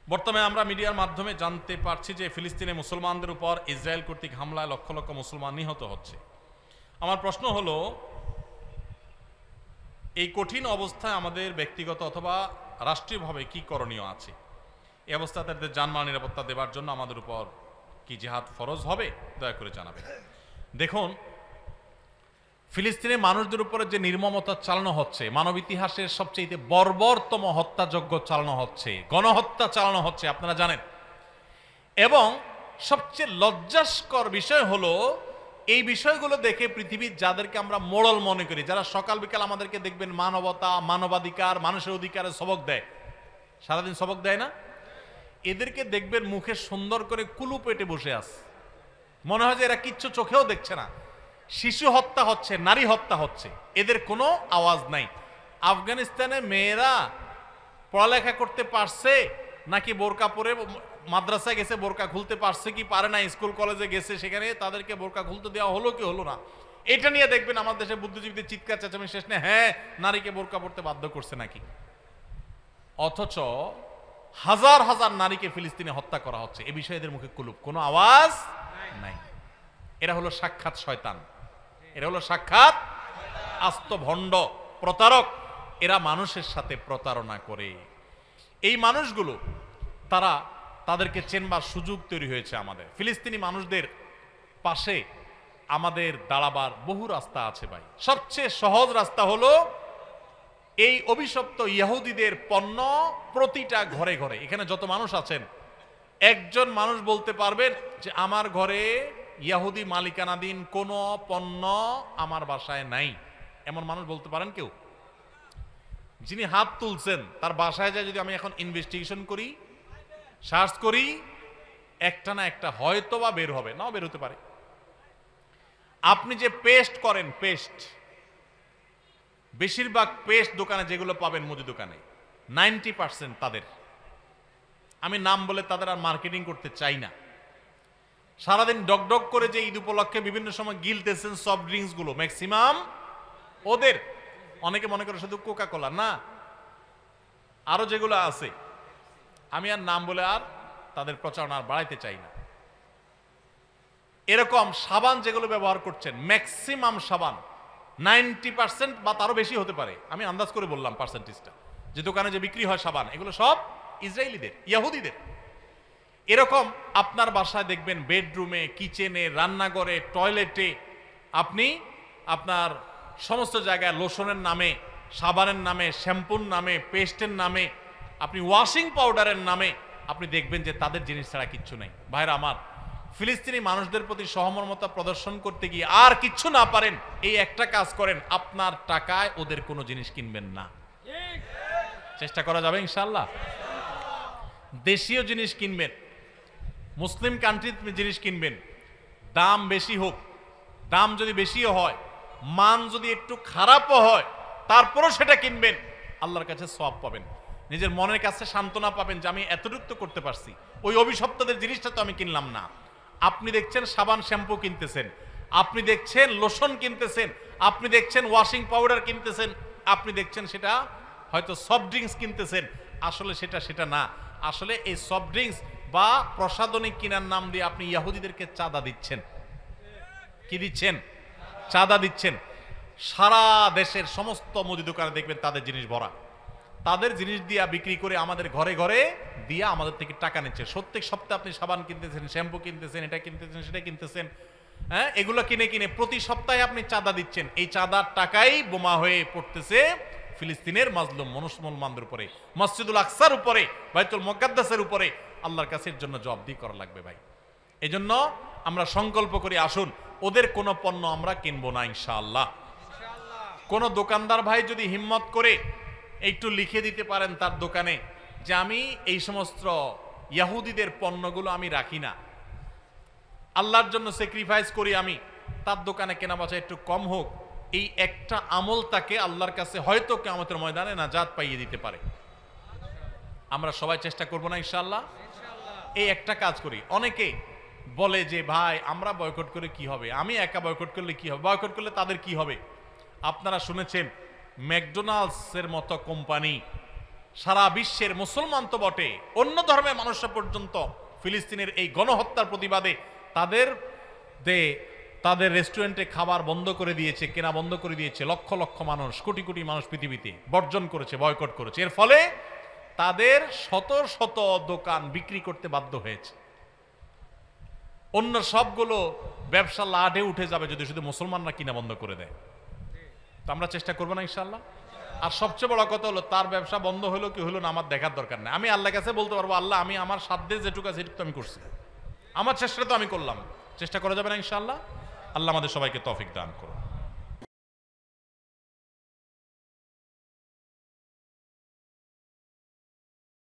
বর্তমানে আমরা মিডিয়ার মাধ্যমে জানতে পারছি যে ফিলিস্তিনে মুসলমানদের উপর ইসরায়েল কর্তৃক হামলায় লক্ষ লক্ষ মুসলমান নিহত হচ্ছে। আমার প্রশ্ন হলো, এই কঠিন অবস্থায় আমাদের ব্যক্তিগত অথবা রাষ্ট্রীয়ভাবে কি করণীয় আছে? এই অবস্থায় তাদের জানমাল নিরাপত্তা দেওয়ার জন্য আমাদের উপর কি জিহাদ ফরজ হবে? দয়া করে জানাবেন। দেখুন, ফিলিস্তিনের মানুষদের উপরে যে নির্মমতা চালানো হচ্ছে, মানব ইতিহাসের সবচেয়ে বর্বরতম হত্যাযজ্ঞ চালানো হচ্ছে, গণহত্যা চালানো হচ্ছে, আপনারা জানেন। এবং সবচেয়ে লজ্জাস্কর বিষয় হলো, এই বিষয়গুলো দেখে পৃথিবীর যাদেরকে আমরা মোড়ল মনে করি, যারা সকাল বিকাল আমাদেরকে দেখবেন মানবতা, মানবাধিকার, মানুষের অধিকারের সবক দেয়, সারাদিন সবক দেয় না, এদেরকে দেখবেন মুখে সুন্দর করে কুলু পেটে বসে আছে, মনে হয় যে এরা কিচ্ছু চোখেও দেখছে না। শিশু হত্যা হচ্ছে, নারী হত্যা হচ্ছে, এদের কোনো আওয়াজ নাই। আফগানিস্তানে মেয়েরা পড়ালেখা করতে পারছে নাকি বোরকা পরে মাদ্রাসায় গেছে, বোরকা খুলতে পারছে কি পারে না, স্কুল কলেজে গেছে, সেখানে তাদেরকে বোরকা খুলতে দেওয়া হলো কি হলো না, এটা নিয়ে দেখবেন আমাদের দেশের বুদ্ধিজীবীদের চিৎকার চেঁচামেচি শেষ নেই, হ্যাঁ নারীকে বোরকা পড়তে বাধ্য করছে নাকি। অথচ হাজার হাজার নারীকে ফিলিস্তিনে হত্যা করা হচ্ছে, এ বিষয়ে এদের মুখে কুলুপ, কোনো আওয়াজ নাই। এরা হলো সাক্ষাৎ শয়তান, এরা হলো সাক্ষাৎ আস্ত ভণ্ড, প্রতারক। এরা মানুষের সাথে প্রতারণা করে। এই মানুষগুলো তাদেরকে চেনবার সুযোগ তৈরি হয়েছে আমাদের। ফিলিস্তিনি মানুষদের পাশে আমাদের দাঁড়াবার বহু রাস্তা আছে ভাই। সবচেয়ে সহজ রাস্তা হলো এই অভিশপ্ত ইহুদিদের পণ্য প্রতিটা ঘরে ঘরে, এখানে যত মানুষ আছেন, একজন মানুষ বলতে পারবেন যে আমার ঘরে ইহুদি মালিকানাধীন কোনো পণ্য আমার বাসায় নাই, এমন মানুষ বলতে পারেন কেউ? যিনি হাত তুলছেন তার বাসায় যায় যদি আমি এখন ইনভেস্টিগেশন করি, সার্চ করি, একটা না একটা হয়তো বা বের হবে, নাও বের হতে পারে। আপনি যে পেস্ট করেন, পেস্ট, বেশিরভাগ পেস্ট দোকানে যেগুলো পাবেন, মুদি দোকানে 90% তাদের, আমি নাম বলে তাদের আর মার্কেটিং করতে চাই না, সারাদিন ডকডক করে যে ঈদ উপলক্ষে বিভিন্ন সময় গিলতেছেন সফট ড্রিঙ্কস গুলো, ম্যাক্সিমাম ওদের। অনেকে মনে করে শুধু কোকা কোলা, না, আরো যেগুলো আছে, আমি আর নাম বলে আর তাদের প্রচারণা আর বাড়াইতে চাই না। এরকম সাবান যেগুলো ব্যবহার করছেন, ম্যাক্সিমাম সাবান 90% বা তারও বেশি হতে পারে, আমি আন্দাজ করে বললাম পার্সেন্টেজটা, যে দোকানে যে বিক্রি হয় সাবান, এগুলো সব ইসরায়েলিদের, ইহুদিদের। এরকম আপনার বাসায় দেখবেন বেডরুমে, কিচেনে, রান্নাঘরে, টয়লেটে, আপনি আপনার সমস্ত জায়গায় লোশনের নামে, সাবানের নামে, শ্যাম্পুর নামে, পেস্টের নামে, আপনি ওয়াশিং পাউডারের নামে আপনি দেখবেন যে তাদের জিনিস ছাড়া কিচ্ছু নেই। ভাইরা আমার, ফিলিস্তিনি মানুষদের প্রতি সহমর্মিতা প্রদর্শন করতে গিয়ে আর কিচ্ছু না পারেন, এই একটা কাজ করেন, আপনার টাকায় ওদের কোনো জিনিস কিনবেন না। চেষ্টা করা যাবে ইনশাআল্লাহ। দেশীয় জিনিস কিনবেন, মুসলিম কান্ট্রির জিনিস কিনবেন, দাম বেশি হোক, দাম যদি বেশিও হয়, মান যদি একটু খারাপও হয়, তারপরও সেটা কিনবেন, আল্লাহর কাছে সওয়াব পাবেন, নিজের মনের কাছে সান্ত্বনা পাবেন যে আমি এতটুকু তো করতে পারছি, ওই অভিশপ্তদের জিনিসটা তো আমি কিনলাম না। আপনি দেখছেন সাবান শ্যাম্পু কিনতেছেন, আপনি দেখছেন লোশন কিনতেছেন, আপনি দেখছেন ওয়াশিং পাউডার কিনতেছেন, আপনি দেখছেন সেটা হয়তো সফট ড্রিঙ্কস কিনতেছেন, আসলে সেটা না। আসলে এই সফট ড্রিঙ্কস বা প্রসাধনী কেনার নাম দিয়ে আপনি ইহুদিদেরকে চাঁদা দিচ্ছেন। কি দিচ্ছেন? চাঁদা দিচ্ছেন। সারা দেশের সমস্ত মুদি দোকানে দেখবেন তাদের জিনিস ভরা, তাদের জিনিস দিয়া বিক্রি করে আমাদের ঘরে ঘরে দিয়া আমাদের থেকে টাকা নিচ্ছে। প্রত্যেক সপ্তাহে আপনি সাবান কিনতেছেন, শ্যাম্পু কিনতেছেন, এটা কিনতেছেন, সেটা কিনতেছেন, হ্যাঁ, এগুলো কিনে কিনে প্রতি সপ্তাহে আপনি চাঁদা দিচ্ছেন। এই চাঁদার টাকাই বোমা হয়ে পড়তেছে ফিলিস্তিনের মাজলুম মুসলমানদের উপরে, মসজিদুল আকসার উপরে, বাইতুল মুকাদ্দাসের উপরে। আল্লাহর কাছে এর জন্য জবাবদিহি করা লাগবে ভাই। এজন্য আমরা সংকল্প করি, আসুন ওদের কোনো পণ্য আমরা কিনবো না ইনশাআল্লাহ। কোন দোকানদার ভাই যদি হিম্মত করে একটু লিখে দিতে পারেন তার দোকানে যে আমি এই সমস্ত ইহুদিদের পণ্যগুলো আমি রাখি না, আল্লাহর জন্য স্যাক্রিফাইস করি, আমি তার দোকানে কেনা বেচা একটু কম হোক, এই একটা আমল তাকে আল্লাহর কাছে হয়তো কিয়ামতের ময়দানে নাজাত পাইয়ে দিতে পারে। আমরা সবাই চেষ্টা করব না ইনশাআল্লাহ? এই একটা কাজ করি। অনেকে বলে যে ভাই আমরা বয়কট করে কি হবে, আমি একা বয়কট করলে কি হবে, বয়কট করলে তাদের কি হবে? আপনারা শুনেছেন ম্যাকডোনাল্ডস এর মতো কোম্পানি সারা বিশ্বের মুসলমান তো বটে, অন্য ধর্মের মানুষরা পর্যন্ত ফিলিস্তিনের এই গণহত্যার প্রতিবাদে তাদের রেস্টুরেন্টে খাবার বন্ধ করে দিয়েছে, কেনা বন্ধ করে দিয়েছে। লক্ষ লক্ষ মানুষ, কোটি কোটি মানুষ পৃথিবীতে বর্জন করেছে, বয়কট করেছে। এর ফলে তাদের শত শত দোকান বিক্রি করতে বাধ্য হয়েছে। অন্য সবগুলো ব্যবসা লাটে উঠে যাবে যদি শুধু মুসলমানরা কিনা বন্ধ করে দেয়। তো আমরা চেষ্টা করবো না ইনশাআল্লাহ। আর সবচেয়ে বড় কথা হলো, তার ব্যবসা বন্ধ হলো কি হলো না আমার দেখার দরকার নেই। আমি আল্লাহর কাছে বলতে পারবো, আল্লাহ আমি আমার সাধ্যে যেটুকু আছে সেটুকু আমি করছি, আমার চেষ্টা তো আমি করলাম। চেষ্টা করা যাবে না ইনশাআল্লাহ। আল্লাহ আমাদের সবাইকে তৌফিক দান করুন।